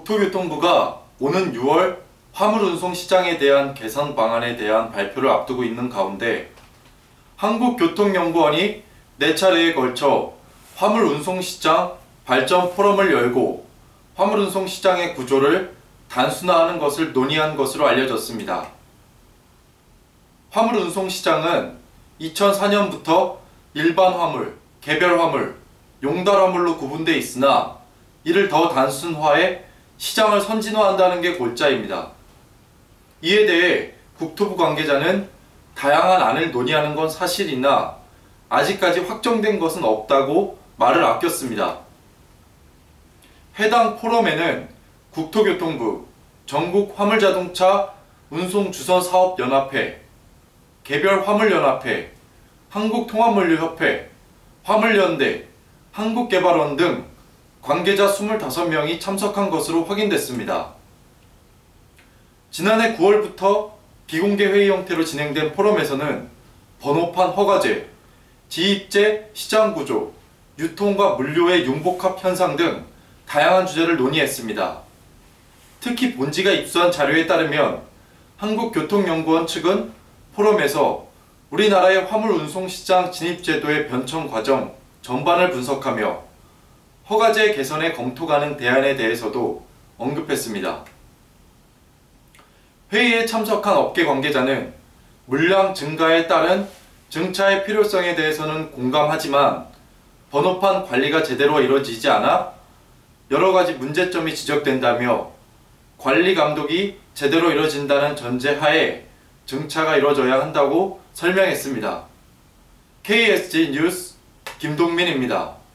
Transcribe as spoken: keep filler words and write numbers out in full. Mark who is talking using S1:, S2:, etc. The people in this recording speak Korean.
S1: 국토교통부가 오는 유월 화물운송시장에 대한 개선 방안에 대한 발표를 앞두고 있는 가운데 한국교통연구원이 네 차례에 걸쳐 화물운송시장 발전 포럼을 열고 화물운송시장의 구조를 단순화하는 것을 논의한 것으로 알려졌습니다. 화물운송시장은 이천사 년부터 일반 화물, 개별 화물, 용달 화물로 구분되어 있으나 이를 더 단순화해 시장을 선진화한다는 게 골자입니다. 이에 대해 국토부 관계자는 다양한 안을 논의하는 건 사실이나 아직까지 확정된 것은 없다고 말을 아꼈습니다. 해당 포럼에는 국토교통부, 전국화물자동차 운송주선사업연합회, 개별화물연합회, 한국통합물류협회, 화물연대, 한국개발원 등 관계자 이십오 명이 참석한 것으로 확인됐습니다. 지난해 구월부터 비공개 회의 형태로 진행된 포럼에서는 번호판 허가제, 지입제 시장구조, 유통과 물류의 융복합 현상 등 다양한 주제를 논의했습니다. 특히 본지가 입수한 자료에 따르면 한국교통연구원 측은 포럼에서 우리나라의 화물운송시장 진입제도의 변천 과정 전반을 분석하며 허가제 개선에 검토 가능 대안에 대해서도 언급했습니다. 회의에 참석한 업계 관계자는 물량 증가에 따른 증차의 필요성에 대해서는 공감하지만 번호판 관리가 제대로 이루어지지 않아 여러가지 문제점이 지적된다며 관리 감독이 제대로 이루어진다는 전제하에 증차가 이루어져야 한다고 설명했습니다. 케이에스지 뉴스 김동민입니다.